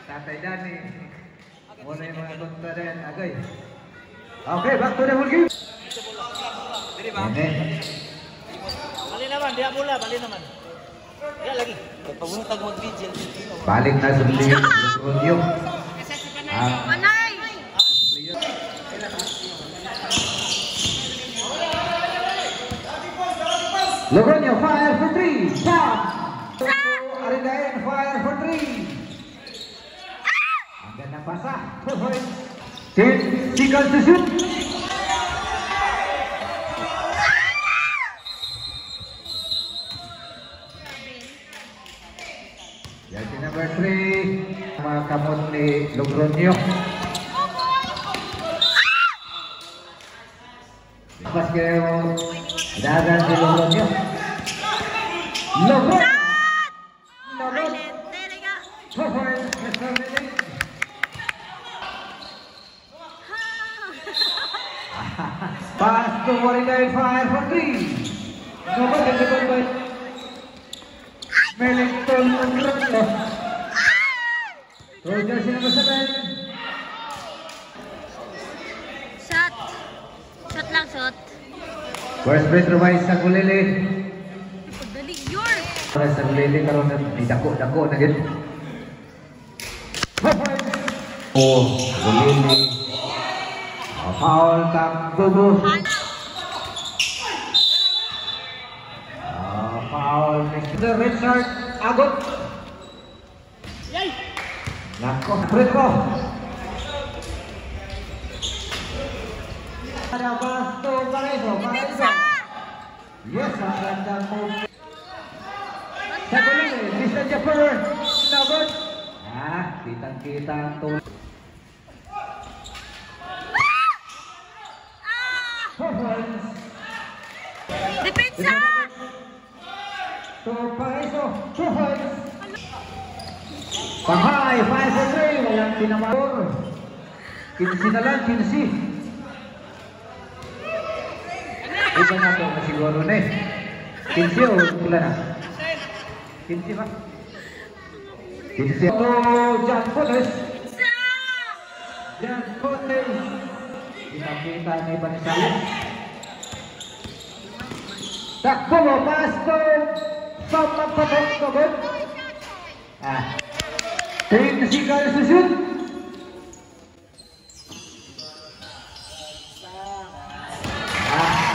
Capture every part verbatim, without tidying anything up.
Tatay Danny. Muna yung mga kontra rin. Agay. Okay, back to the full game. Dili ba? Bali naman, diya mula, bali naman. Diya lagi. Pagpabuntag mag-vigil. Balik na sa Leo. Rodeo. Manay! Logroño, fire for three. Stop. Arigain, fire for three. Ang ganda pasa. ten seconds to shoot. Jersey number three. Mga kamot ni Logroño. Pas kayo dagan si Logroño. Logroño. Pass to Warigay, fire for three. Nobody can go by Mellington Logroño. So jersey number seven. Shot. Shot lang, shot. First free throw by Sagulili. Dali, yours. Sagulili karon na dako-dako na gid. Oh, Sagulili. Foul kang Bubu. Uh, foul next to Richard Agot. Nako, free throw. Ada Basto Pareso, Pareso. Yes, ang gandang move. Sagulili, Mister Jaffer, Nagot. Ah, kitang-kita ang tulad. Depensa! To Pareso, two points. Pahay, five for three, walang tinamagor. Kinsi na lang, kinsi. Iba na ito na siguro na eh. Kinsi o pula na? Kinsi ba? Kinsi. To John Poles. John Poles. Kita-kita ni Banisales. Takbo mo, pasto. Sobrang patong-togod. Ah. Tingin si Carlos to shoot. Ah.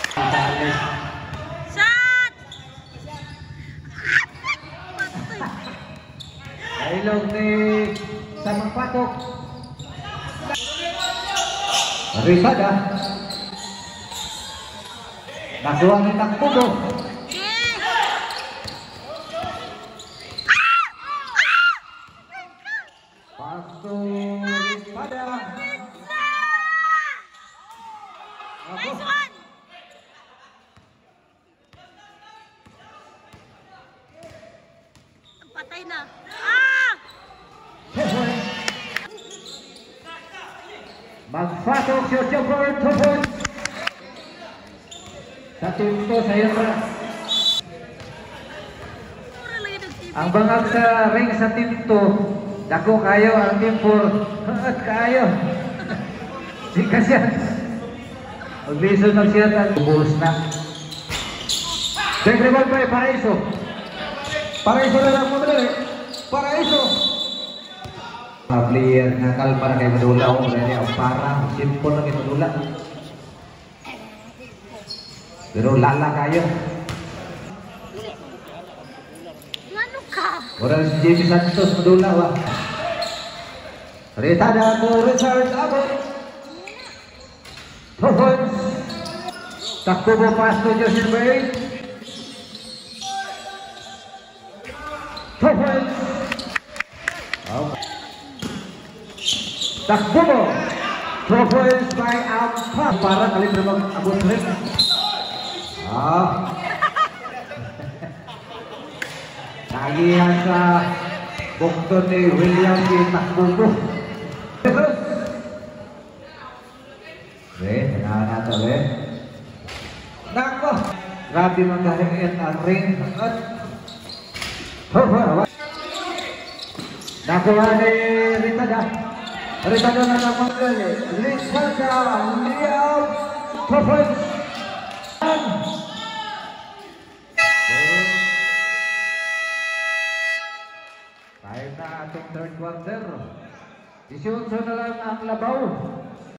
Shot! Ilog ni Samang Patok. Risada. Nasuang ni Takbo. Pasto Risada. Nice one! Patay na. Ah! Magpatok siya siya for two points. Sa team to sa iyo pa. Ang bangag sa ring sa team to. Dako kayo ang team four. At kayo. Sika siya. Magbiso na siya at buhos na. Take rebound by Paraiso. Paraiso na lang mo dali. Paraiso. Mga player nga kalma na kayo madula o kaya ang parang simple na kayo madula. Pero lala kayo. Ano ka? Orang si Jamie Santos madula wa. Retada to Richard Abot. Two points. Takbo mo pass to Joseph Bay. Two points. Oh. Takbo mo. Two points by Alpha. Parang kali terbang abot rin. Ah. Nagihan sa bukto ni William G. Takbo. Terus. Eh, tanahan nato eh. Nako. Grabe magkahingin ang ring. At Nakuha ni Ritada. Ritada na naman gali. Ritada, Liam, Prophet. Time na atong third quarter. Isyunso na lang ang labaw.